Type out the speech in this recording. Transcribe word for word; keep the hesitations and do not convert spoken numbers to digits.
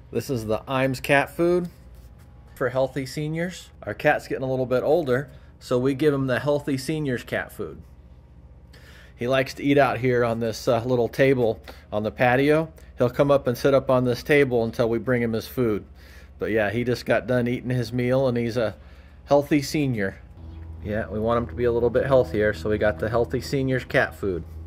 This is the I A M S cat food for healthy seniors. Our cat's getting a little bit older, so we give him the healthy seniors cat food. He likes to eat out here on this uh, little table on the patio. He'll come up and sit up on this table until we bring him his food. But yeah, he just got done eating his meal and he's a healthy senior. Yeah, we want him to be a little bit healthier, so we got the healthy seniors cat food.